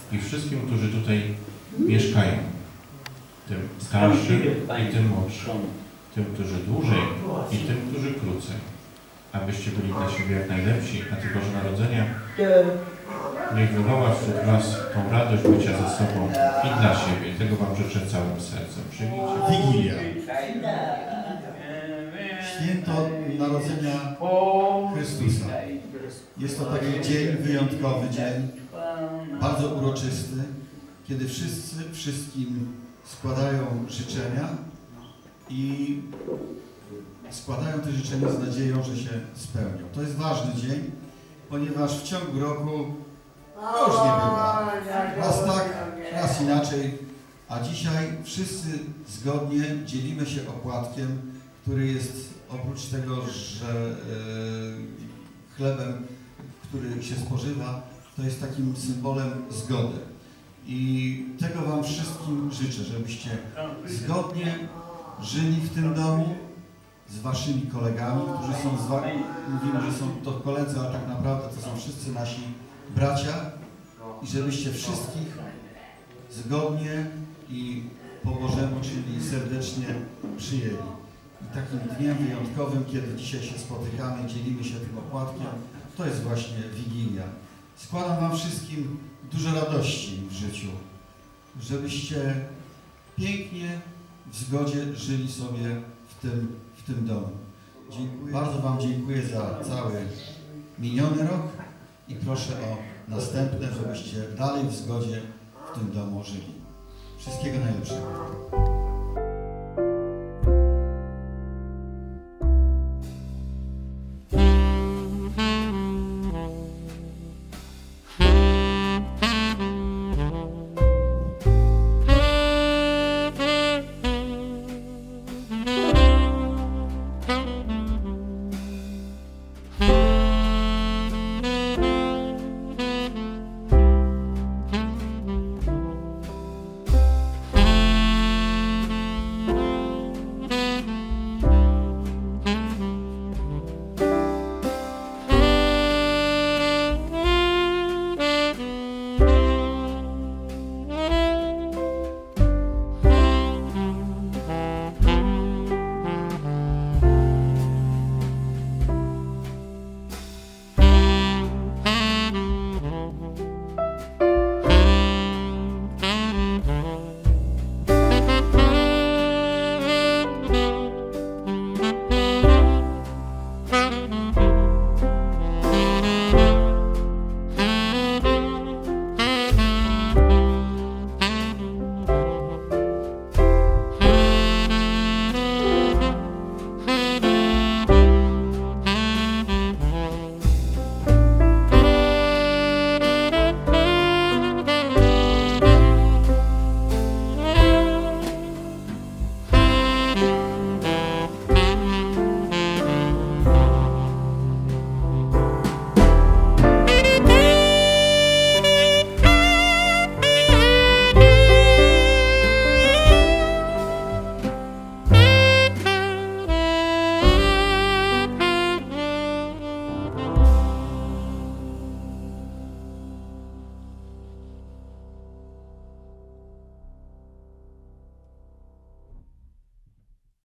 i wszystkim, którzy tutaj mieszkają. Tym starszym i tym młodszym. Tym, którzy dłużej i tym, którzy krócej. Abyście byli dla siebie jak najlepsi, a Ty Boże Narodzenia niech wywoła wśród Was tą radość bycia ze sobą i dla siebie. Tego Wam życzę całym sercem. Przyjmijcie. Wigilia. Święto Narodzenia Chrystusa. Jest to taki dzień, wyjątkowy dzień, bardzo uroczysty, kiedy wszyscy wszystkim składają życzenia i składają te życzenia z nadzieją, że się spełnią. To jest ważny dzień, ponieważ w ciągu roku różnie bywa. Raz tak, raz inaczej, a dzisiaj wszyscy zgodnie dzielimy się opłatkiem, który jest oprócz tego, że chlebem, który się spożywa, to jest takim symbolem zgody. I tego Wam wszystkim życzę, żebyście zgodnie żyli w tym domu z Waszymi kolegami, którzy są z Wami, mówimy, że są to koledzy, a tak naprawdę to są wszyscy nasi bracia i żebyście wszystkich zgodnie i po Bożemu, czyli serdecznie przyjęli. I takim dniem wyjątkowym, kiedy dzisiaj się spotykamy, dzielimy się tym opłatkiem, to jest właśnie Wigilia. Składam Wam wszystkim dużo radości w życiu, żebyście pięknie, w zgodzie żyli sobie w tym domu. Dziękuję. Bardzo Wam dziękuję za cały miniony rok i proszę o następne, żebyście dalej w zgodzie w tym domu żyli. Wszystkiego najlepszego.